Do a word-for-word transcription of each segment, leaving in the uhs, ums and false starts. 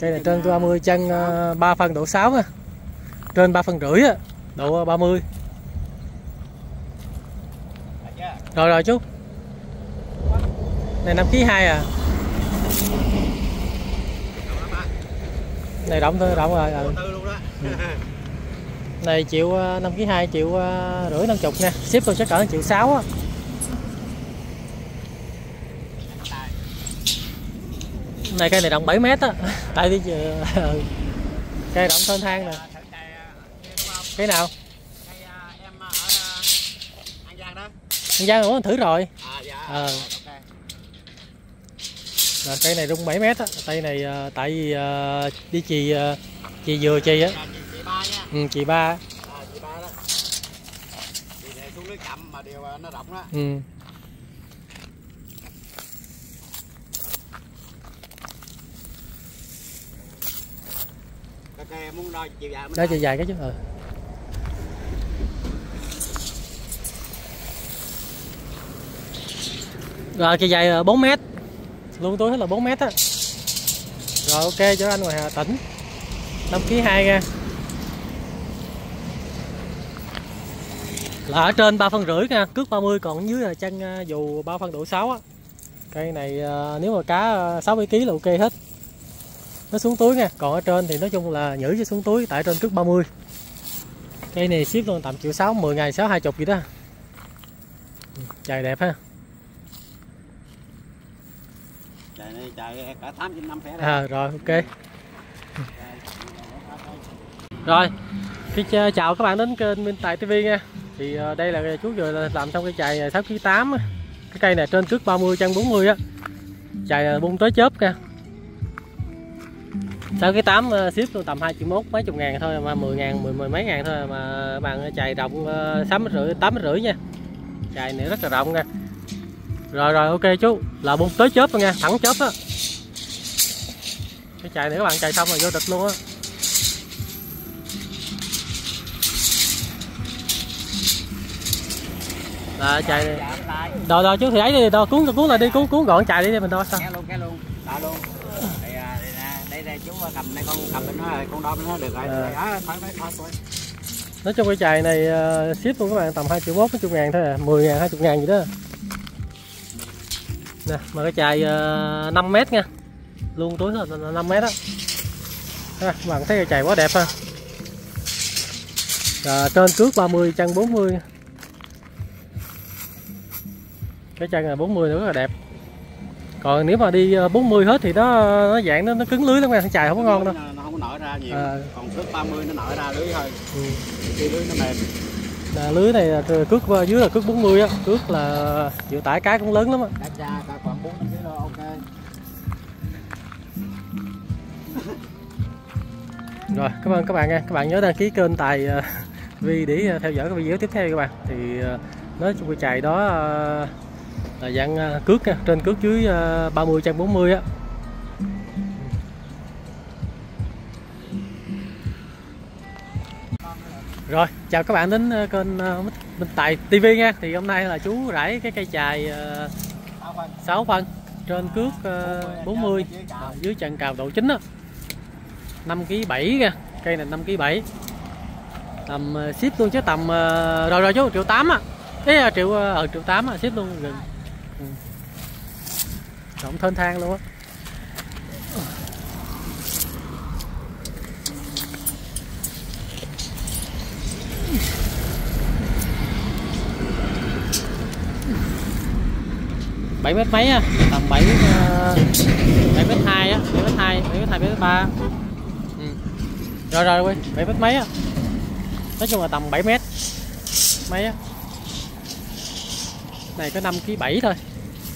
Cây này trên ba mươi, chân ba phân độ sáu á. Trên ba phân rưỡi á, độ ba mươi. Rồi rồi chú. Này năm ký hai à. Này rộng thôi, rộng rồi. Ừ. Này triệu năm ký hai, triệu rưỡi năm chục nha. Ship tôi sẽ cỡ triệu sáu á. Này cây này rộng bảy mét á. Tại vì cây rộng thênh thang nè. Cái nào? An Giang ủa thử rồi. Ờ. Rồi cây này rung bảy mét á. Cây này tại vì uh, đi chì uh, chì dừa chì á. Ừ, chì ba. Chì ba đó. Chì này xuống nước chậm mà điều nó rộng đó. Ừ. Cái muốn đo chiều dài. Đó chiều dài cái chứ. Ừ. Rồi chiều dài bốn mét. Luôn tôi hết là bốn mét á. Rồi ok cho anh ngoài Hà Tĩnh. năm ký hai nha. Là ở trên ba phân rưỡi nha, cước ba mươi, còn dưới là chân dù ba phân độ sáu á. Cây này nếu mà cá sáu bảy ký là ok hết. Nó xuống túi nha, còn ở trên thì nói chung là nhử cho xuống túi, tại trên cước ba mươi. Cây này ship luôn tầm triệu sáu, mười ngày sáu hai chục gì đó. Chài đẹp ha. Chài này chài cả tám trên năm phẻ à, rồi ok. Rồi cái chào các bạn đến kênh Minh Tài ti vi nha. Thì đây là chú vừa làm xong cái chài sáu ký tám. Cái cây này trên cước ba mươi, chân bốn mươi á. Chài bung tới chớp nha. sáu ký tám ship luôn tầm hai triệu mốt, mấy chục ngàn thôi mà, mười ngàn, mười, mười mấy ngàn thôi mà bạn chài rộng sáu mét rưỡi, tám mét rưỡi nha. Chài này rất là rộng nha. Rồi rồi ok chú, là bung tới chớp nha, thẳng chớp á. Cái chài này các bạn chài xong rồi vô địch luôn á. Là chài này. Rồi rồi chú thì ấy đi, đo cuốn cuốn lại đi, cuốn cuốn gọn chài đi mình đo sao. Kéo luôn, kéo luôn, đo luôn. Đây, đây, đây chú cầm đây, con cầm bên nó rồi, con đo bên nó được rồi. Đó, thôi thôi thôi. Nói chung cái chài này uh, ship luôn các bạn tầm hai triệu mốt, mấy chục ngàn thôi à, mười ngàn, hai mươi ngàn gì đó. Nè, mà cái chài uh, năm mét nha. Luôn túi là năm mét đó. Ha, các bạn thấy cái chài quá đẹp ha. Rồi, trên cước ba mươi, chân bốn mươi. Cái chân là bốn mươi nữa rất là đẹp. Còn nếu mà đi bốn mươi hết thì nó nó dạng nó, nó cứng lưới lắm nha, chài không có ngon đâu. Nó không có nở ra nhiều. À. Còn cước ba mươi nó nở ra lưới thôi. Ừ. Khi lưới nó mềm. Là lưới này là cước dưới là cước bốn mươi á, cước là chịu tải cá cũng lớn lắm á. Cá cha cả khoảng bốn ký ok. Rồi, cảm ơn các bạn nha. Các bạn nhớ đăng ký kênh Tài uh, Vi để theo dõi các video tiếp theo các bạn. Thì uh, nói chung cái chài đó uh, là dạng uh, cước nha, trên cước dưới uh, ba mươi, chân bốn mươi á. Rồi, chào các bạn đến kênh uh, Minh Tài ti vi nha. Thì hôm nay là chú rải cái cây chài uh, sáu phân trên cước uh, bốn mươi, uh, dưới chân cào độ chín á. năm ký bảy nha. Cây này năm ký bảy. Tầm uh, ship luôn chứ tầm uh, rồi rồi chú triệu tám á. Cái uh, triệu ở uh, triệu tám á, ship luôn gần. Ừ. Rộng thênh thang luôn á. bảy mét mấy á, tầm bảy bảy mét hai á, bảy mét hai, bảy mét hai, bảy mét ba. Ừ. Rồi rồi quên, bảy mét mấy á. Nói chung là tầm bảy mét mấy á. Này có năm ký bảy thôi.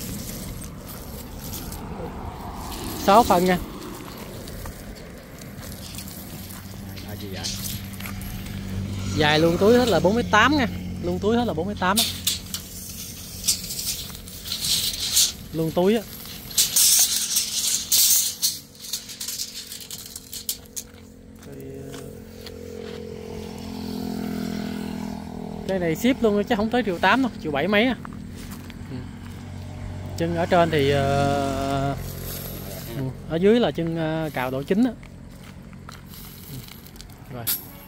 sáu phân nha. À, gì vậy? Dài luôn túi hết là bốn mét tám nha. Luôn túi hết là bốn mét tám á. Luôn túi á. Cái này ship luôn chứ không tới triệu tám đâu, triệu bảy mấy á. Ừ. Chân ở trên thì uh... ừ. ở dưới là chân cào độ chín á. Rồi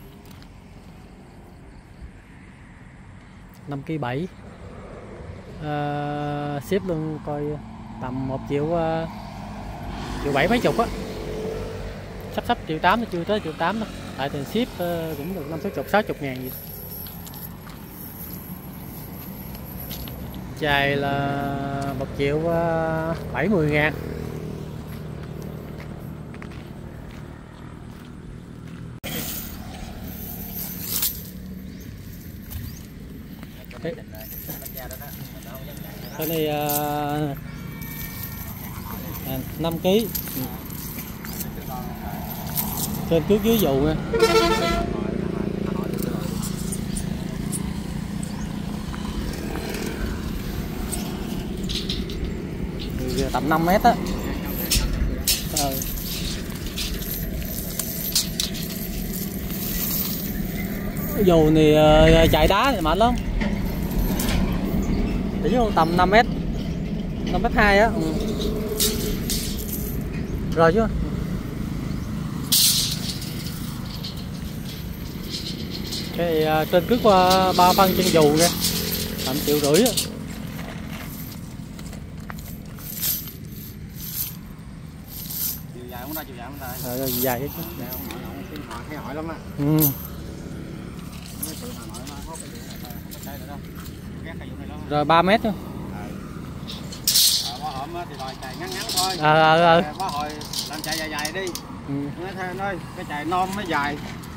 năm ký bảy, à, ship luôn coi tầm một triệu uh, triệu bảy mấy chục á, sắp sắp triệu tám, chưa tới triệu tám đâu, tại tiền ship uh, cũng được năm sáu chục sáu chục ngàn gì. Chài là một triệu uh, bảy mươi ngàn. Cái, cái này uh, à, năm ký. Ừ. Trên trước dưới dù nha. Tầm năm mét á. Ờ. Dù thì uh, chạy đá thì mạnh lắm. Để vô tầm năm mét, năm mét hai á. Ừ. Rồi chứ. Cái uh, trên cước qua ba phân chân dù kìa, tầm triệu rưỡi á. Chiều dài không ra, chiều dài không ra. Ờ, dài chứ. Hay hỏi lắm á. Ừ. Rồi ba mét thôi. Bó hổm thì đòi chạy ngắn ngắn thôi. Ờ ờ ờ. Bó hồi làm chạy dài dài đi. Ừ. Nói theo nói cái chạy non mới dài.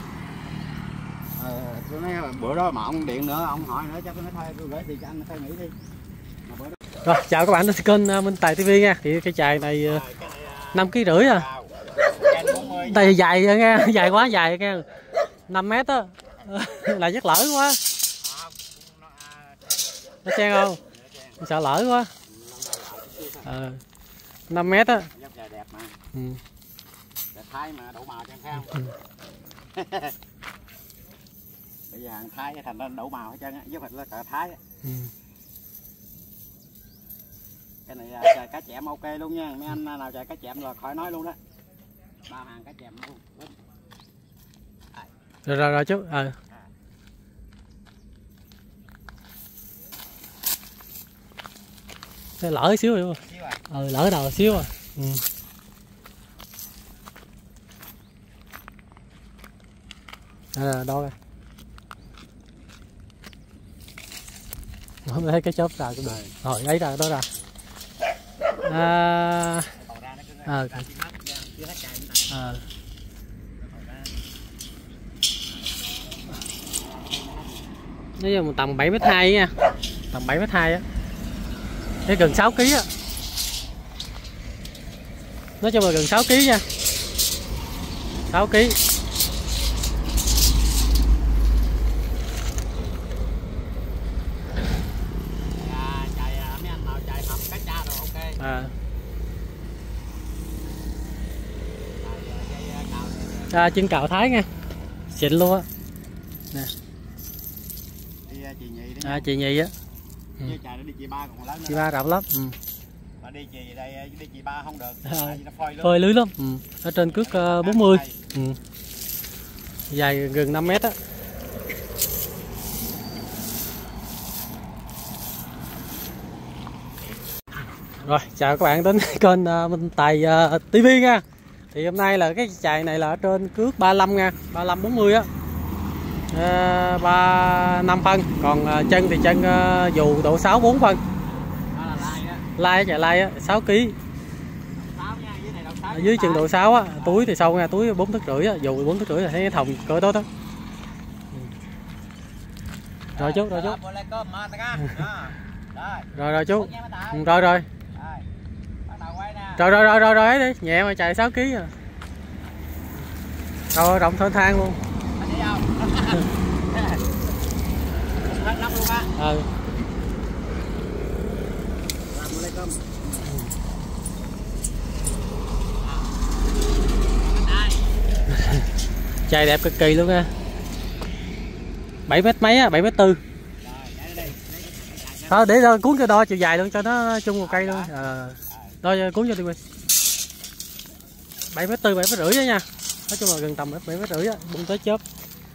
Ờ, tôi nói bữa đó mà ông điện nữa, ông hỏi nữa chắc tôi nói thôi tôi gửi tiền cho anh thôi nghỉ đi. Mà bữa đó... Rồi chào các bạn đến kênh Minh Tài ti vi nha. Thì cái chài này năm ký rưỡi à. Đây dài nghe, dài quá dài nghe. năm mét á. Là chắc lỡ quá. Nó xem không? Sợ lỡ quá. Ờ. năm mét á. Đẹp mà. Ừ. Đẹp Thái mà đậu màu cho em thấy không? Ừ. Bây giờ hàng Thái thành ra đậu màu hết trơn á, với thịt là cờ Thái á. Ừ. Cái này trời cá chẽm ok luôn nha, mấy anh nào trời cá chẽm là khỏi nói luôn đó. Bao hàng cá chẽm luôn. Rồi rồi rồi chú. Ờ. À. Lỡ xíu rồi. Ờ, lỡ đầu xíu à. Ừ. À, đâu rồi. Không thấy cái chốt ra cũng được. Rồi lấy ra đó ra. À. À. À. Nói chung tầm bảy mét hai nha. Tầm bảy mét hai á. Cái gần sáu ký á. Nói chung là gần sáu ký nha. sáu ký. À. À, chân cào Thái nha. Xịn luôn á. Nè. Chị nhì đi. À, chị nhì á. Ừ. Đi chị ba còn lớn nữa. Chị ba rộng lắm. Ừ. Mà đi chị đây đi chị ba không được. À, nó phơi lưới. Phơi lưới lắm. Ừ. Ở trên cước uh, bốn mươi. Ừ. Dài gần năm mét á. Rồi chào các bạn đến kênh uh, Minh Tài uh, ti vi nha. Thì hôm nay là cái chài này là ở trên cước ba mươi lăm nha, ba mươi lăm bốn mươi á. À, ba mươi lăm phân, còn uh, chân thì chân uh, dù độ sáu bốn phân. Lai chài lai á, sáu ký. Ở dưới chân độ sáu á, túi thì sâu nha, túi bốn thước rưỡi á, dù bốn thước rưỡi là thấy thòng cỡ tốt đó. Rồi chú, rồi chú. Rồi rồi chú. Rồi rồi. Rồi rồi rồi rồi rồi đi, nhẹ mà chạy sáu ký à. Rồi rộng thênh thang luôn. Ừ. Chài đẹp cực kỳ luôn nha. bảy mét mấy á, bảy mét tư. Thôi để cuốn cho đo chiều dài luôn cho nó chung một cây luôn. À, đo cuốn cho đi quên. bảy mét tư, bảy mét rưỡi đó nha. Nói chung là gần tầm bảy mét rưỡi á, bung tới chớp.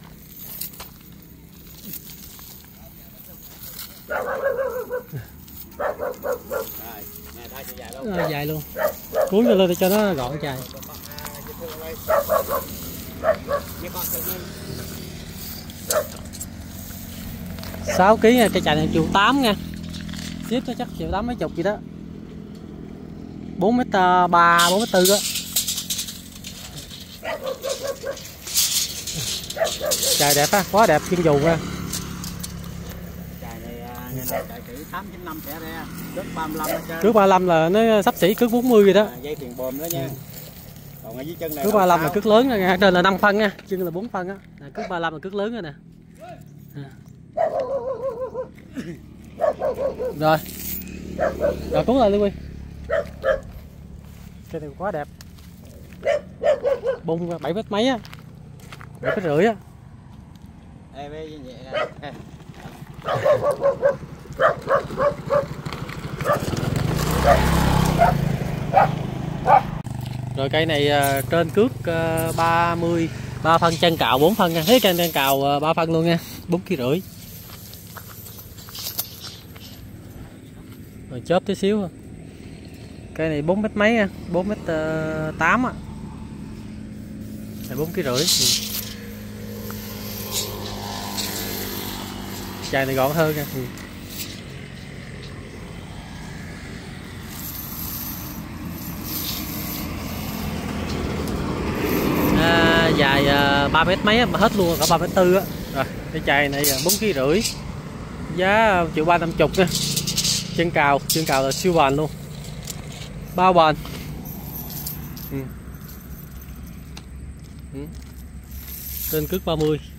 À, dài luôn. Cuốn vô lên để cho nó gọn chài. sáu ký nha, cây chài này triệu tám nha. Ship nó chắc triệu tám mấy chục gì đó. bốn mét ba, bốn mét tư á. Chài đẹp á, quá đẹp, chuyên dùng nha. Chài này ngày này chài kỹ tám chín năm sẽ ra. Cước ba mươi lăm hết. Cước ba mươi lăm là nó sắp xỉ cước bốn mươi rồi đó. À, dây thuyền bồm đó nha. Ừ. Còn ở dưới chân này cước ba mươi lăm là cước lớn nha, trên là năm phân nha, chân là bốn phân á. Cước ba mươi lăm là cước lớn rồi nè. À. Rồi. Rồi cuốn lại Lưu Quy. Cây này quá đẹp. Bung bảy mét mấy á. bảy mét rưỡi á. Ê, bê, vậy, ê. Rồi cây này uh, trên cước uh, ba mươi, ba phân chân cào bốn phân nha. Thế chân chân cào uh, ba phân luôn nha, bốn ký rưỡi. Rồi chớp tí xíu. Cây này bốn mét mấy nha, bốn mét tám á. Này bốn ký rưỡi. Ừ. Chài này gọn hơn nha. Ừ. À, dài uh, ba mét mấy á, hết luôn cả ba mét tư á. Rồi, cái chài này bốn ký rưỡi. Giá triệu ba năm chục nha. Chân cào, chân cào là siêu bền luôn. Bao bền. Ừ. Ừ. Trên cước ba mươi.